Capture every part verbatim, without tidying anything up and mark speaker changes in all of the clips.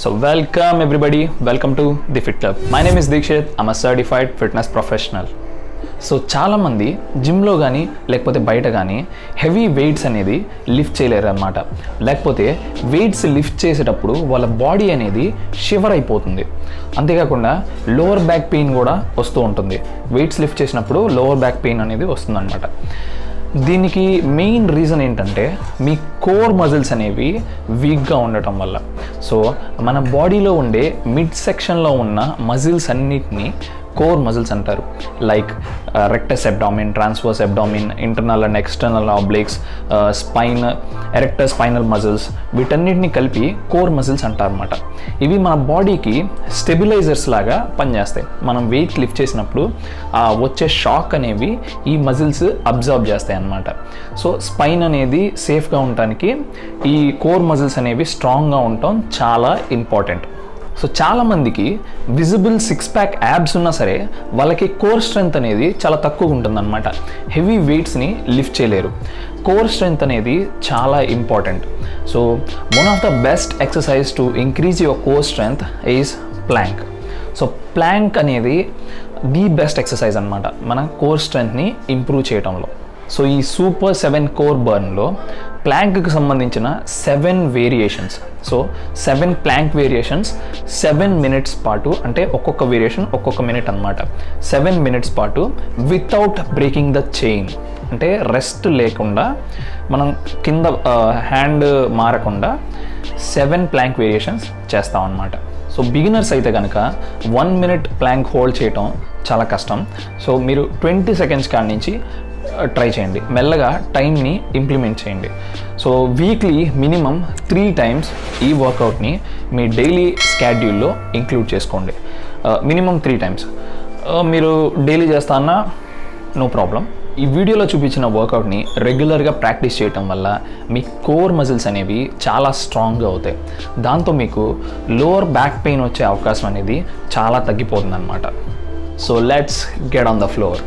Speaker 1: So welcome everybody, welcome to the Fit Club. My name is Dikshit, I'm a certified fitness professional. So చాలామంది జిమ్లో కానీ లేకపోతే బయట కానీ హెవీ వెయిట్స్ అనేది లిఫ్ట్ చేయలేరు అన్నమాట. లేకపోతే వెయిట్స్ లిఫ్ట్ చేసేటప్పుడు వాళ్ళ బాడీ అనేది షివర్ అయిపోతుంది. అంతేకాకుండా లోవర్ బ్యాక్ పెయిన్ కూడా వస్తూ ఉంటుంది. వెయిట్స్ లిఫ్ట్ చేసినప్పుడు లోవర్ బ్యాక్ పెయిన్ అనేది వస్తుందన్నమాట. దీనికి మెయిన్ రీజన్ ఏంటంటే మీ కోర్ మజిల్స్ అనేవి వీక్గా ఉండటం వల్ల. సో మన బాడీలో ఉండే మిడ్ సెక్షన్లో ఉన్న మజిల్స్ అన్నిటినీ కోర్ మజిల్స్ అంటారు. Like rectus abdomen, transverse abdomen, internal and external obliques, spine, erector spinal muscles, వీటన్నిటిని కలిపి కోర్ మజిల్స్ అంటారన్నమాట. ఇవి మన బాడీకి స్టెబిలైజర్స్ లాగా పనిచేస్తాయి. మనం వెయిట్ లిఫ్ట్ చేసినప్పుడు ఆ వచ్చే షాక్ అనేవి ఈ మజిల్స్ అబ్జర్వ్ చేస్తాయి అన్నమాట. సో స్పైన్ అనేది సేఫ్గా ఉండటానికి ఈ కోర్ మజిల్స్ అనేవి స్ట్రాంగ్గా ఉండటం చాలా ఇంపార్టెంట్. సో చాలామందికి విజిబుల్ సిక్స్ ప్యాక్ యాబ్స్ ఉన్నా సరే వాళ్ళకి కోర్ స్ట్రెంగ్త్ అనేది చాలా తక్కువగా ఉంటుందన్నమాట. హెవీ వెయిట్స్ని లిఫ్ట్ చేయలేరు. కోర్ స్ట్రెంగ్త్ అనేది చాలా important. So one of the best exercise to increase your core strength is plank. So plank అనేది ది బెస్ట్ ఎక్సర్సైజ్ అనమాట మన కోర్ స్ట్రెంగ్త్ని ఇంప్రూవ్ చేయడంలో. సో ఈ సూపర్ సెవెన్ కోర్ బర్న్లో ప్లాంక్కి సంబంధించిన seven variations. So seven plank variations seven minutes పాటు, అంటే ఒక్కొక్క వేరియేషన్ ఒక్కొక్క మినిట్ అనమాట. సెవెన్ మినిట్స్ పాటు వితౌట్ బ్రేకింగ్ ద చైన్, అంటే రెస్ట్ లేకుండా మనం కింద హ్యాండ్ మారకుండా సెవెన్ ప్లాంక్ వేరియేషన్స్ చేస్తాం అన్నమాట. సో బిగినర్స్ అయితే కనుక వన్ మినిట్ ప్లాంక్ హోల్డ్ చేయటం చాలా కష్టం. సో మీరు ట్వంటీ సెకండ్స్ కాడి నుంచి ట్రై చేయండి. మెల్లగా టైంని ఇంప్లిమెంట్ చేయండి. So weekly minimum three times ఈ వర్కౌట్ని మీ డైలీ స్కెడ్యూల్లో ఇంక్లూడ్ చేసుకోండి. Minimum three times. మీరు డైలీ చేస్తా అన్నా నో ప్రాబ్లం. ఈ వీడియోలో చూపించిన వర్కౌట్ని రెగ్యులర్గా ప్రాక్టీస్ చేయటం వల్ల మీ కోర్ మజిల్స్ అనేవి చాలా స్ట్రాంగ్గా అవుతాయి. దాంతో మీకు లోవర్ బ్యాక్ పెయిన్ వచ్చే అవకాశం అనేది చాలా తగ్గిపోతుంది అన్నమాట. So let's get on the floor.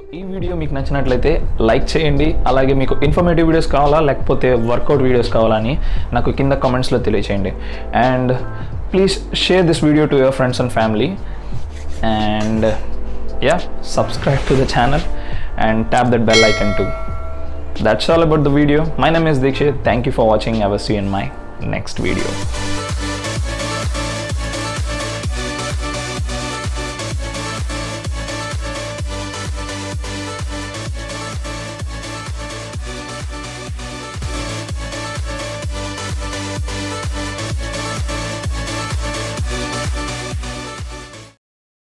Speaker 1: ఈ వీడియో మీకు నచ్చినట్లయితే లైక్ చేయండి. అలాగే మీకు ఇన్ఫర్మేటివ్ వీడియోస్ కావాలా లేకపోతే వర్కౌట్ వీడియోస్ కావాలని నాకు కింద కామెంట్స్లో తెలియచేయండి. And please share this video to your friends and family. And yeah, subscribe to the channel and tap that bell icon too. That's all about the video. My name is Dikshit. Thank you for watching. I will see you in my next video.